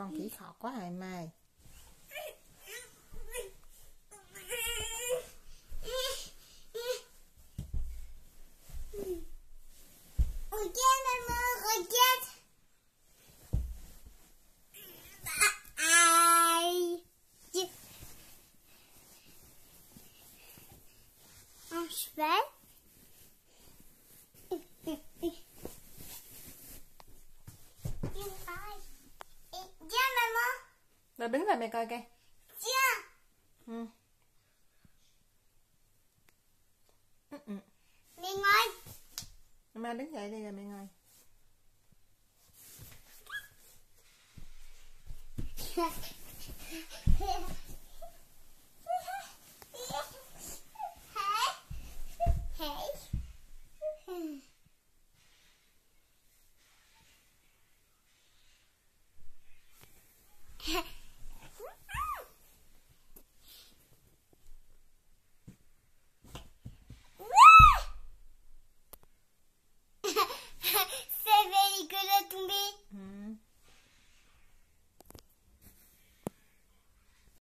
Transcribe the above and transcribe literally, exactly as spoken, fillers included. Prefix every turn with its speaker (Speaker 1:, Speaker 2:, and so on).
Speaker 1: Con khỉ khọt quá hài Mai.
Speaker 2: Ôi chết em ơi, ôi chết. Ai chết. On se fait. Viens maman.
Speaker 1: Rồi đứng lại mẹ coi kìa.
Speaker 2: Viens.
Speaker 1: Ừ. Ừ, ừ.
Speaker 2: Mẹ ngồi.
Speaker 1: Mai đứng dậy đi rồi mẹ ngồi.